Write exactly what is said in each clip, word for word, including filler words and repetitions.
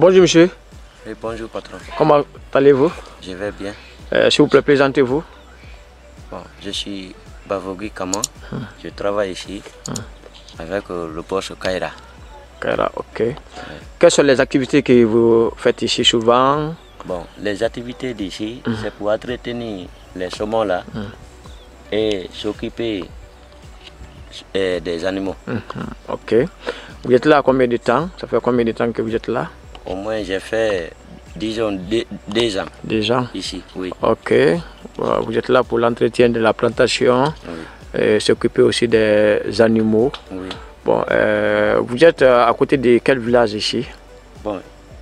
Bonjour monsieur. Oui, bonjour patron. Comment allez-vous? Je vais bien. Euh, S'il vous plaît, présentez-vous. Bon, je suis Bavogui Kama. Hum. Je travaille ici hum. avec euh, le poste Kaira. Kaira, ok. Oui. Quelles sont les activités que vous faites ici souvent? Bon, les activités d'ici, hum. c'est pour entretenir les saumons là hum. et s'occuper euh, des animaux. Hum. Ok. Vous êtes là combien de temps? Ça fait combien de temps que vous êtes là? Au moins, j'ai fait, disons, deux, deux ans. Deux ans? Ici, oui. Ok. Vous êtes là pour l'entretien de la plantation, oui. Et s'occuper aussi des animaux. Oui. Bon, euh, vous êtes à côté de quel village ici? Bon,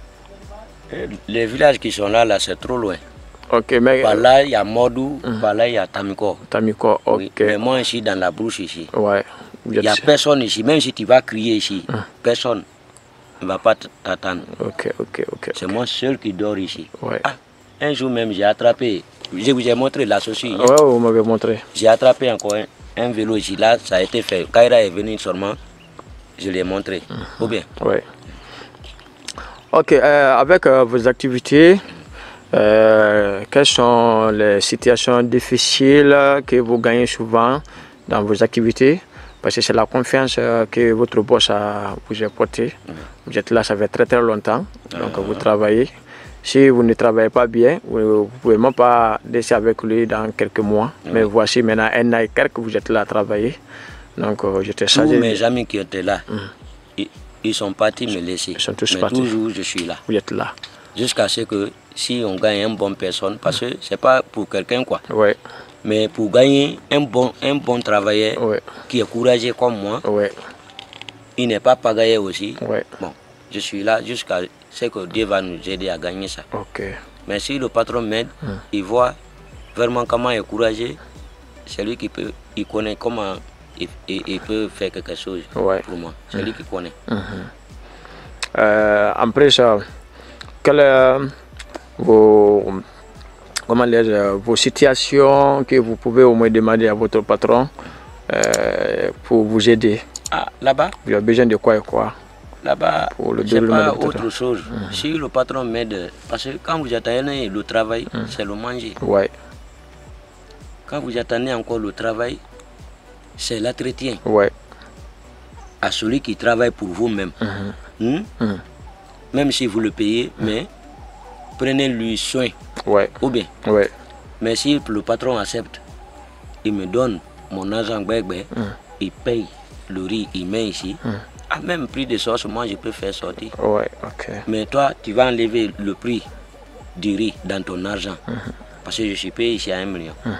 les villages qui sont là, là, c'est trop loin. Ok, mais... Par là, il y a Modou, hum. par là, il y a Tamiko. Tamiko, ok. Oui. Mais moi, ici, dans la brousse, ici, ouais. il n'y a personne ici. Même si tu vas crier ici, hum. personne ne va pas t'attendre. Ok, ok, ok. C'est okay. moi seul qui dors ici. Ouais. Ah, un jour même, j'ai attrapé, je vous ai montré la saucisse. Oui, vous m'avez montré. J'ai attrapé encore un, un vélo ici. Là, ça a été fait. Kaira est venu seulement, je l'ai montré. Hum. Ou bien? Oui. Ok, euh, avec euh, vos activités, euh, quelles sont les situations difficiles que vous gagnez souvent dans vos activités? Parce que c'est la confiance que votre boss a, vous a portée. Mmh. Vous êtes là, ça fait très très longtemps, donc mmh. vous travaillez. Si vous ne travaillez pas bien, vous ne pouvez même pas laisser avec lui dans quelques mois. Mmh. Mais voici maintenant un an et quelques que vous êtes là à travailler. Donc euh, j'étais chargé. Tous mes amis qui étaient là, mmh. ils, ils sont partis me laisser. Ils sont tous mais partis. Toujours je suis là. Vous êtes là. Jusqu'à ce que si on gagne une bonne personne, parce que c'est pas pour quelqu'un quoi. Ouais. Mais pour gagner un bon, un bon travailleur ouais. qui est courageux comme moi, ouais. il n'est pas pagaillé aussi. Ouais. Bon, je suis là jusqu'à ce que Dieu va nous aider à gagner ça. Okay. Mais si le patron m'aide, hum. il voit vraiment comment il est courageux, c'est lui qui peut, il connaît comment il, il, il peut faire quelque chose ouais. pour moi. C'est hum. lui qui connaît. Hum. Euh, après ça, quel est vos... Comment dire, vos situations que vous pouvez au moins demander à votre patron euh, pour vous aider? Ah, là-bas? Vous avez besoin de quoi et quoi? Là-bas, c'est pas autre chose. Mmh. Si le patron m'aide, parce que quand vous attendez le travail, mmh. c'est le manger. Ouais. Quand vous attendez encore le travail, c'est l'entretien. Ouais. À celui qui travaille pour vous-même. Mmh. Mmh? Mmh. Même si vous le payez, mmh. mais prenez-lui soin. Ouais. Ou bien. Ouais. Mais si le patron accepte, il me donne mon argent, mm. il paye le riz, il met ici. Mm. À même prix de sauce, moi je peux faire sortir. Ouais, ok. Mais toi, tu vas enlever le prix du riz dans ton argent. Mm -hmm. Parce que je suis payé ici à un million. Mm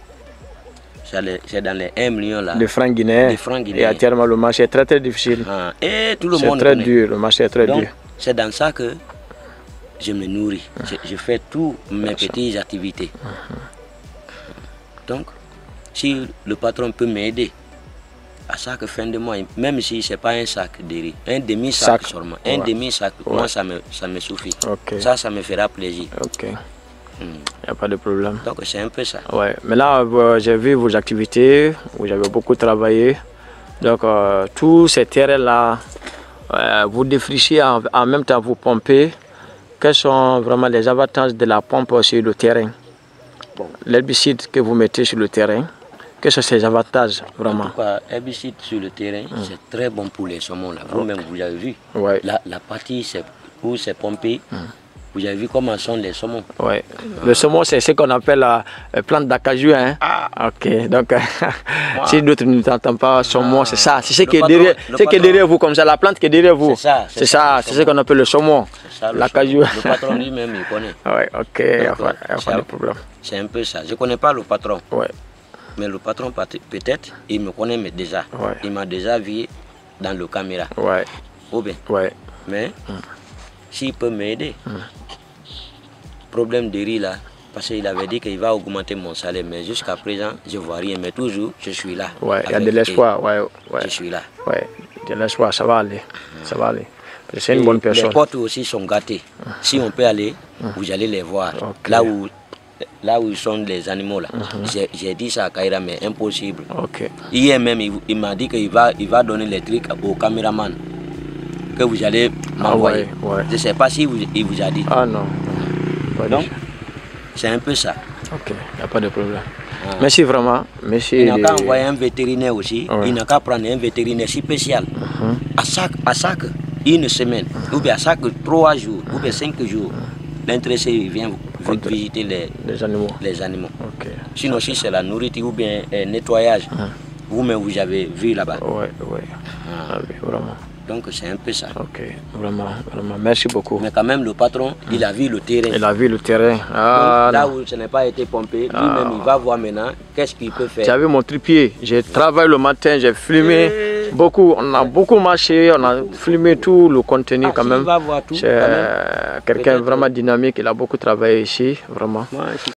-hmm. C'est dans les un million là. De francs guinéens. De francs guinéens. Et actuellement, le marché est très très difficile. Ah. Et tout le monde. C'est très dur, le marché est très Donc, dur. C'est dans ça que je me nourris, mmh. je, je fais toutes mes petites activités. Mmh. Donc, si le patron peut m'aider à chaque fin de mois, même si ce n'est pas un sac de riz, un demi-sac seulement, ouais. un demi-sac, ouais. moi ça me, ça me suffit. Okay. Ça, ça me fera plaisir. Ok. Il mmh. n'y a pas de problème. Donc, c'est un peu ça. Ouais. Maintenant, j'ai vu vos activités, vous avez beaucoup travaillé. Donc, euh, tous ces terrains-là, euh, vous défrichez en, en même temps, vous pompez. Quels sont vraiment les avantages de la pompe sur le terrain? Bon. L'herbicide que vous mettez sur le terrain, quels sont ces avantages vraiment? L'herbicide sur le terrain, mm. c'est très bon pour les saumons. Vous-même, vous avez vu. Ouais. La, la partie où c'est pompé, mm. vous avez vu comment sont les saumons. Ouais. Ah. Le saumon, c'est ce qu'on appelle la euh, plante d'acajou. Hein? Ah. Ok. Donc, si d'autres ne t'entendent pas, saumon, ah. c'est ça. C'est ce qui est derrière, qui est derrière vous, comme ça. La plante qui est derrière vous. C'est ça. C'est ça. C'est ce qu'on appelle le saumon. L'acajou. Le patron lui-même, il connaît. Ouais. Ok. Il n'y a pas, a pas de problème. C'est un peu ça. Je ne connais pas le patron. Ouais. Mais le patron, peut-être, il me connaît mais déjà. Ouais. Il m'a déjà vu dans le caméra. Ouais. Ou bien. Ouais. Mais, mm. s'il peut m'aider, mm. problème de riz là, parce qu'il avait dit qu'il va augmenter mon salaire, mais jusqu'à présent, je ne vois rien. Mais toujours, je suis là. Ouais, il y a de l'espoir. Ouais, ouais. Je suis là. Ouais, de l'espoir, ça va aller. Mm. Ça va aller. C'est une bonne personne. Les portes aussi sont gâtées. Mm. Si on peut aller, mm. vous allez les voir. Okay. Là où là où sont les animaux là. Mm-hmm. J'ai dit ça à Kaira, mais impossible. Okay. Hier même, il, il m'a dit qu'il va, il va donner les trucs au caméraman. que vous allez m'envoyer. Ah ouais, ouais. Je ne sais pas si vous, il vous a dit. Ah non. Pas Donc, dit. c'est un peu ça. Ok, il n'y a pas de problème. Ah. Merci vraiment. Merci. Il n'a qu'à de- envoyer un vétérinaire aussi. Ouais. Il n'a qu'à prendre un vétérinaire spécial. Mhm. À chaque, à chaque une semaine, ou bien à chaque trois jours, ou bien cinq jours, l'intéressé vient vi- Ok. visiter les, Les animaux. les animaux. Ok. Sinon, si c'est la nourriture ou bien euh, nettoyage, vous-même vous avez vu là-bas. Ouais, ouais. Ah. Ah oui, vraiment. Donc c'est un peu ça. Ok, vraiment, vraiment. Merci beaucoup. Mais quand même, le patron, il a vu le terrain. Il a vu le terrain. Ah, Donc, là non. où ce n'est pas été pompé, Ah. lui-même, il va voir maintenant qu'est-ce qu'il peut faire. Tu as vu mon trépied. J'ai travaillé le matin, j'ai filmé Eh. beaucoup. On a beaucoup marché, on a filmé tout le contenu Ah, quand si, même. il va voir tout, C'est quand même. euh, quelqu'un Peut-être- vraiment dynamique. Il a beaucoup travaillé ici, vraiment. Moi, si